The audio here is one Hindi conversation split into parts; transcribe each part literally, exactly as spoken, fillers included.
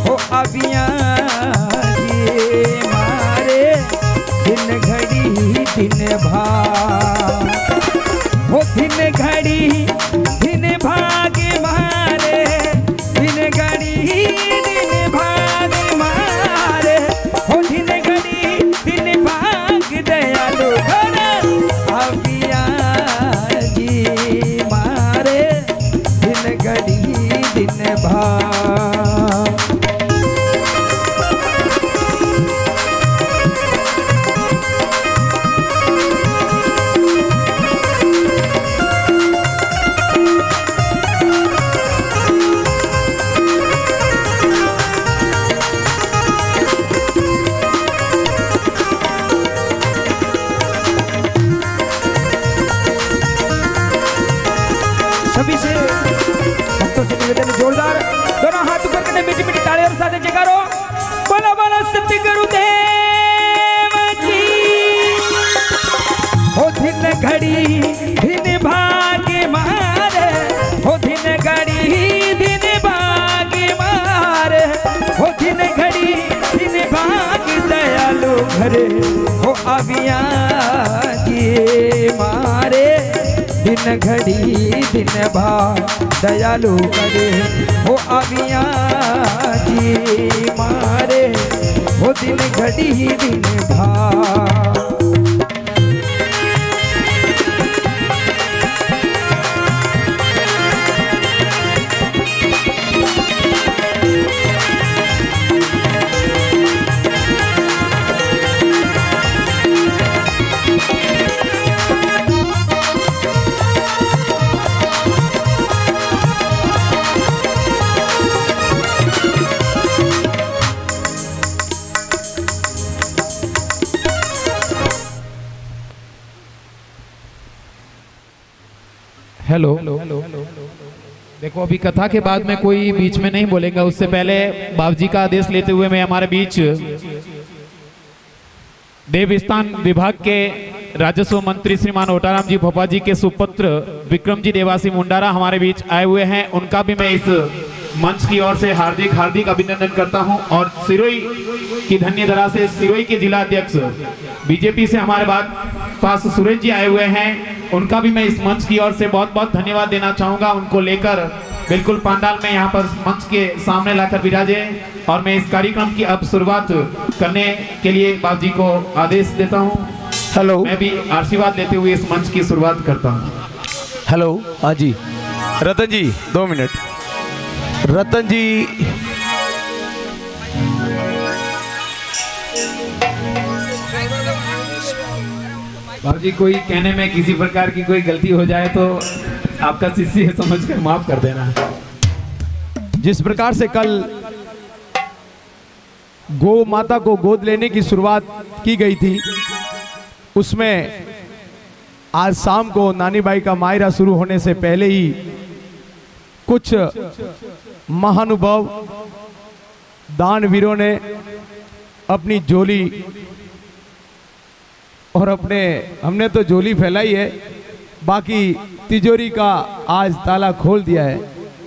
हो अबिया जी मारे दिन घड़ी दिन भाग हो दिन घड़ी दिन भाग मारे दिन घड़ी दिन भाग मारे हो दिन घड़ी दिन भाग दयालु घर अबिया जी मारे दिन घड़ी दिन भाग। सभी से भक्तों से निवेदन जोरदार दोनों हाथ ऊपर करके मीठी मीठी ताली और साथ जयकारो बोला बोला सत्य गुरुदेव जी हो दिन घड़ी दिन भाग मारे हो दिन घड़ी दिन भाग मारे हो दिन घड़ी दिन भाग दयालु घरे हो अबिया जी मारे दिन घड़ी दिन भाग दयालु करे हो अबिया जी मारे हो दिन घड़ी दिन भाग। हेलो देखो, अभी कथा के बाद में कोई बीच में नहीं बोलेगा। उससे पहले बाबूजी का आदेश लेते हुए मैं हमारे बीच देवस्थान विभाग के राजस्व मंत्री श्रीमान ओटाराम जी भोपा जी के सुपुत्र विक्रम जी देवासी मुंडारा हमारे बीच आए हुए हैं। उनका भी मैं इस मंच की ओर से हार्दिक हार्दिक अभिनंदन करता हूं। और सिरोही की धन्यधरा से सिरोही के जिला अध्यक्ष बीजेपी से हमारे बाद पास सुरेश जी आए हुए हैं। उनका भी मैं इस मंच की ओर से बहुत बहुत धन्यवाद देना चाहूंगा। उनको लेकर बिल्कुल पंडाल में यहाँ पर मंच के सामने लाकर विराजे और मैं इस कार्यक्रम की अब शुरुआत करने के लिए बाबूजी को आदेश देता हूँ। हेलो, मैं भी आशीर्वाद लेते हुए इस मंच की शुरुआत करता हूँ। हेलो, हाँ जी, रतन जी दो मिनट। रतन जी बाबूजी, कोई कहने में किसी प्रकार की कोई गलती हो जाए तो आपका शिष्य समझकर माफ कर देना। जिस प्रकार से कल गौ माता को गोद लेने की शुरुआत की गई थी, उसमें आज शाम को नानी बाई का मायरा शुरू होने से पहले ही कुछ महानुभाव दानवीरों ने अपनी झोली और अपने हमने तो झोली फैलाई है, बाकी तिजोरी का आज ताला खोल दिया है।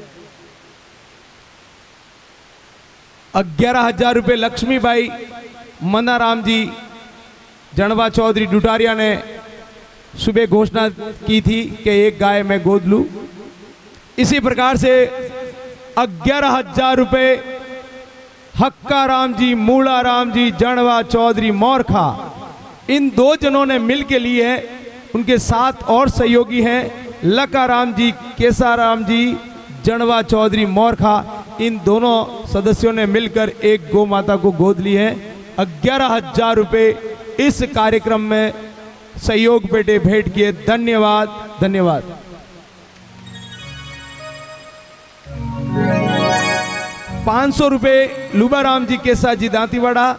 ग्यारह हजार रुपये लक्ष्मीबाई मनाराम जी जनवा चौधरी डुटारिया ने सुबह घोषणा की थी कि एक गाय मैं गोद लूं। इसी प्रकार से ग्यारह हजार रुपये हक्का राम जी मूला राम जी जनवा चौधरी मोरखा, इन दो जनों ने मिल के लिए है। उनके साथ और सहयोगी हैं लका राम जी केसाराम जी जनवा चौधरी मोरखा। इन दोनों सदस्यों ने मिलकर एक गौ माता को गोद ली है। ग्यारह हजार रुपये इस कार्यक्रम में सहयोग बेटे भेंट किए। धन्यवाद धन्यवाद। पाँच सौ रुपये लुबाराम जी केसा जी दांतीवाड़ा।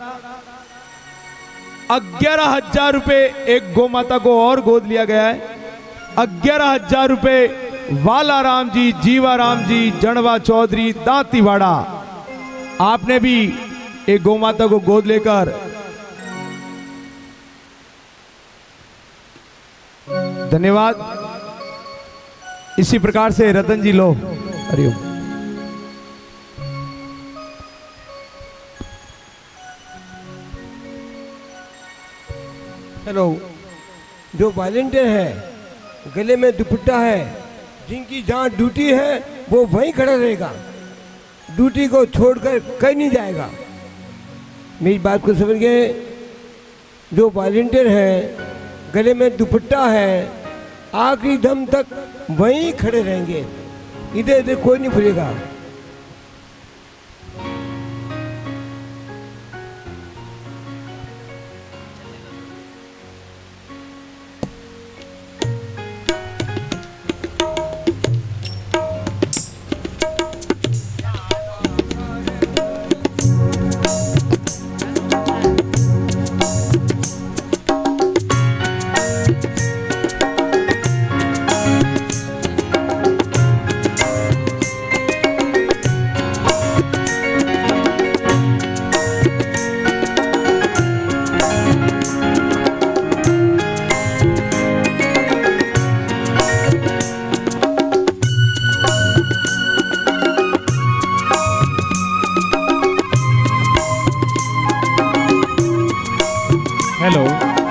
ग्यारह हजार रुपये एक गौ माता को और गोद लिया गया है। ग्यारह हजार रुपये वाला राम जी जीवा राम जी जनवा चौधरी दांतीवाड़ा, आपने भी एक गौ माता को गोद लेकर धन्यवाद। इसी प्रकार से रतन जी लो। हरिओम। हेलो, जो वॉलंटियर है, गले में दुपट्टा है, जिनकी जहाँ ड्यूटी है वो वहीं खड़ा रहेगा, ड्यूटी को छोड़कर कहीं नहीं जाएगा। मेरी बात को समझ गए? जो वॉलंटियर है, गले में दुपट्टा है, आखिरी दम तक वहीं खड़े रहेंगे, इधर इधर कोई नहीं भूलेगा। हेलो,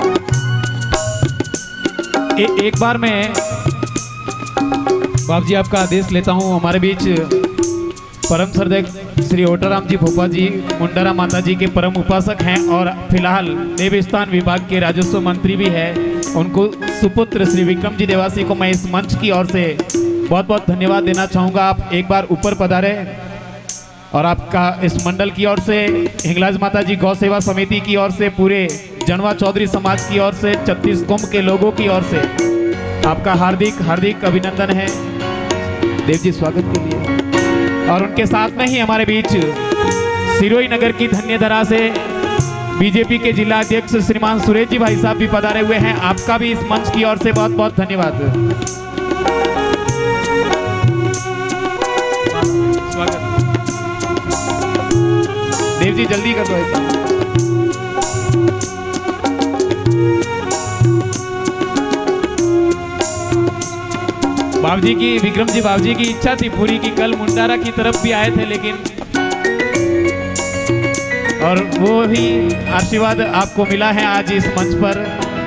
ए, एक बार मैं बाप जी आपका आदेश लेता हूं। हमारे बीच परम श्रद्धेय श्री ओटाराम जी भोपा जी मुंडारा माता जी के परम उपासक हैं और फिलहाल देवस्थान विभाग के राजस्व मंत्री भी है। उनको सुपुत्र श्री विक्रम जी देवासी को मैं इस मंच की ओर से बहुत बहुत धन्यवाद देना चाहूँगा। आप एक बार ऊपर पधारे और आपका इस मंडल की ओर से, हिंगलाज माता जी गौ सेवा समिति की ओर से, पूरे जनवा चौधरी समाज की ओर से, छत्तीस कुंभ के लोगों की ओर से आपका हार्दिक हार्दिक अभिनंदन है देव जी, स्वागत के लिए। और उनके साथ में ही हमारे बीच सिरोही नगर की धन्यधरा से बीजेपी के जिला अध्यक्ष श्रीमान सुरेश जी भाई साहब भी पधारे हुए हैं। आपका भी इस मंच की ओर से बहुत बहुत धन्यवाद, स्वागत। देव जी जल्दी कर दो ऐसा। बाबूजी की, विक्रम जी बाबूजी की इच्छा थी पूरी की कल मुंडारा की तरफ भी आए थे, लेकिन और वो ही आशीर्वाद आपको मिला है आज इस मंच पर।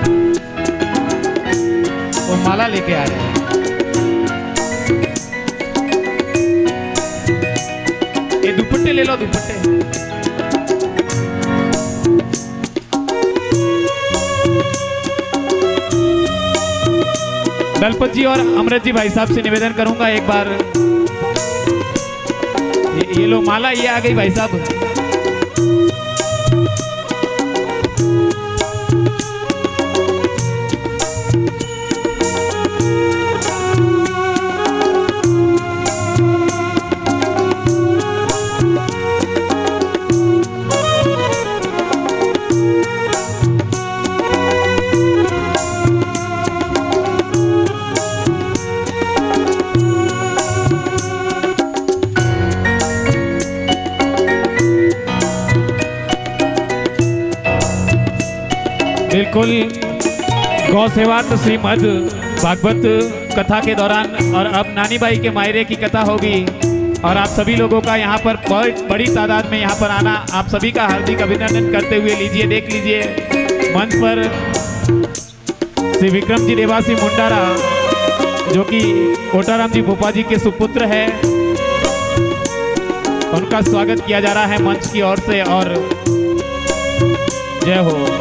वो माला लेके आ रहे हैं। ये दुपट्टे ले लो, दुपट्टे। दलपत जी और अमृत जी भाई साहब से निवेदन करूंगा एक बार, ये, ये लो माला, ये आ गई भाई साहब। बिल्कुल गौ सेवार्थ श्रीमद भागवत कथा के दौरान और अब नानी बाई के मायरे की कथा होगी और आप सभी लोगों का यहाँ पर बहुत बड़ी तादाद में यहाँ पर आना, आप सभी का हार्दिक अभिनंदन करते हुए लीजिए, देख लीजिए मंच पर श्री विक्रम जी देवासी मुंडारा जो कि ओटाराम जी भोपा जी के सुपुत्र है, उनका स्वागत किया जा रहा है मंच की ओर से। और जय हो।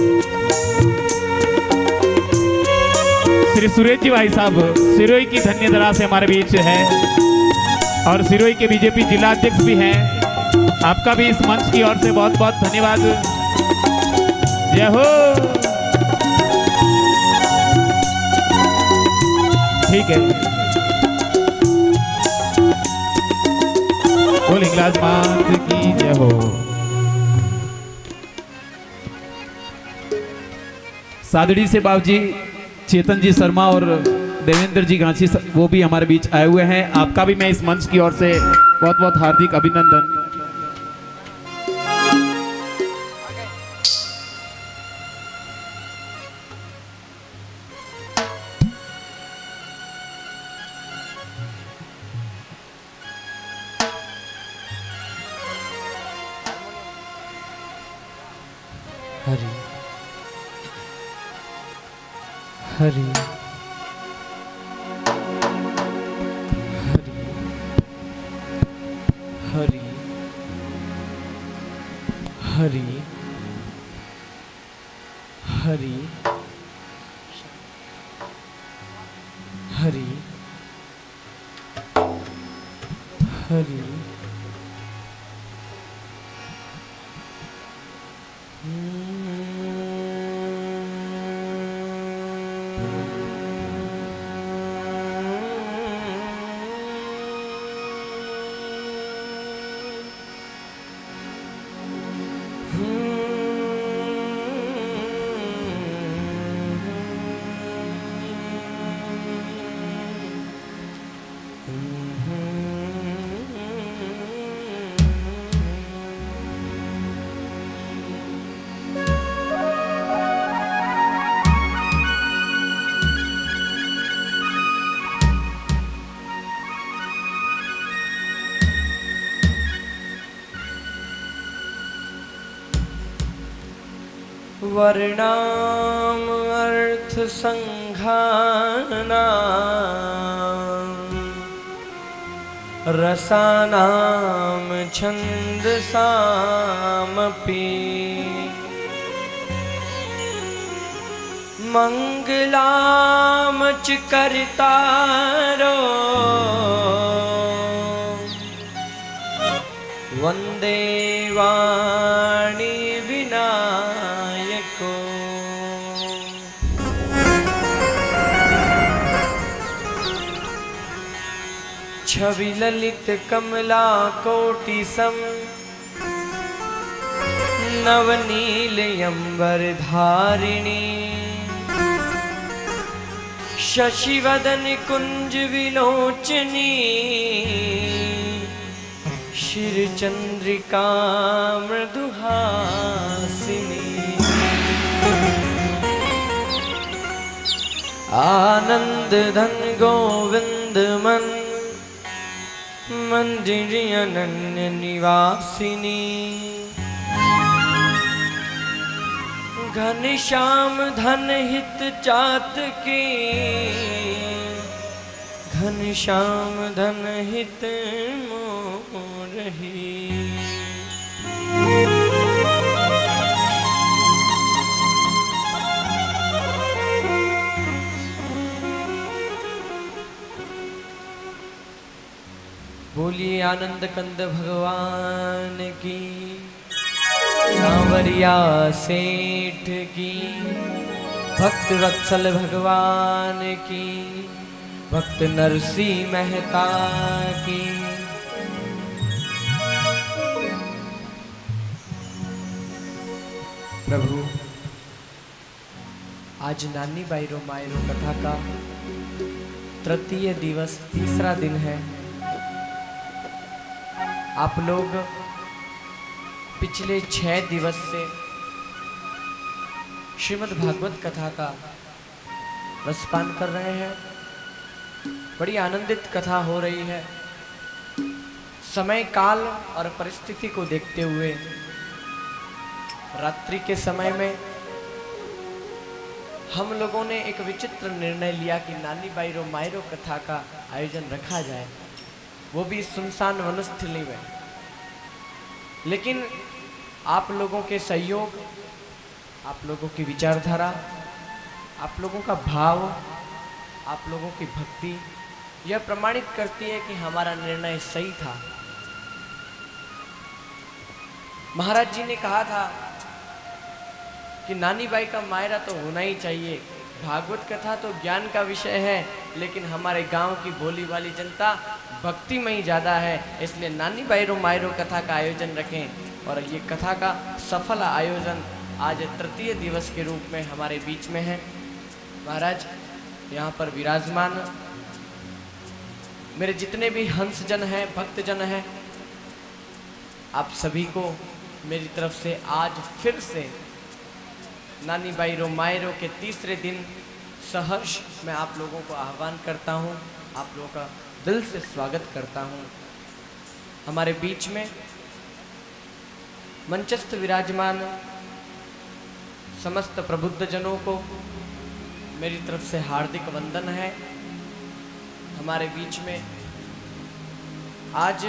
श्री सुरेश जी भाई साहब सिरोही की धन्यधरा से हमारे बीच है और सिरोही के बीजेपी जिला अध्यक्ष भी हैं। आपका भी इस मंच की ओर से बहुत बहुत धन्यवाद, जय हो। ठीक है, बोल हिंगलाज मात की जय हो। सादड़ी से बाबूजी चेतन जी शर्मा और देवेंद्र जी गांची वो भी हमारे बीच आए हुए हैं। आपका भी मैं इस मंच की ओर से बहुत बहुत हार्दिक अभिनंदन। हरी हरि हरि हरि हरि हरि हरि वर्णाम अर्थ संघाना रसानाम छंदसामपि मंगलाम च कर्तारो वंदे वाणी विनायको। छवि ललित कमला कोटि सम नवनील अंबर धारिणी शशिवदन कुंज विलोचनी शिर चंद्रिका मृदुहासिनी आनंद धन गोविंद मन मंदिर अनन्य निवासिनी घनश्याम धन हित चात की घनश्याम धन हित मोरही। बोलिए आनंद कंद भगवान की, सांवरिया सेठ की, भक्त वत्सल भगवान की, भक्त नरसिंह मेहता की। प्रभु आज नानी बाईरो मायरो कथा का तृतीय दिवस तीसरा दिन है। आप लोग पिछले छह दिवस से श्रीमद् भागवत कथा का रसपान कर रहे हैं। बड़ी आनंदित कथा हो रही है। समय काल और परिस्थिति को देखते हुए रात्रि के समय में हम लोगों ने एक विचित्र निर्णय लिया कि नानी बाईरो मायरो कथा का आयोजन रखा जाए, वो भी सुनसान वनस्थली में। लेकिन आप लोगों के सहयोग, आप लोगों की विचारधारा, आप लोगों का भाव, आप लोगों की भक्ति यह प्रमाणित करती है कि हमारा निर्णय सही था। महाराज जी ने कहा था कि नानी बाई का मायरा तो होना ही चाहिए। भागवत कथा तो ज्ञान का विषय है, लेकिन हमारे गांव की भोली वाली जनता भक्ति में ही ज़्यादा है, इसलिए नानी बाईरो मायरो कथा का आयोजन रखें। और ये कथा का सफल आयोजन आज तृतीय दिवस के रूप में हमारे बीच में है। महाराज यहाँ पर विराजमान मेरे जितने भी हंसजन हैं, भक्तजन हैं, आप सभी को मेरी तरफ से आज फिर से नानी बाईरो मायरो के तीसरे दिन सहर्ष मैं आप लोगों को आह्वान करता हूँ, आप लोगों का दिल से स्वागत करता हूँ। हमारे बीच में मंचस्थ विराजमान समस्त प्रबुद्ध जनों को मेरी तरफ से हार्दिक वंदन है। हमारे बीच में आज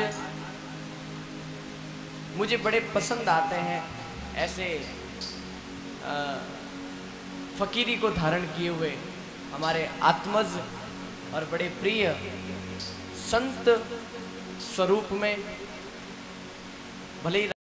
मुझे बड़े पसंद आते हैं ऐसे आ, फकीरी को धारण किए हुए हमारे आत्मज और बड़े प्रिय संत स्वरूप में भले ही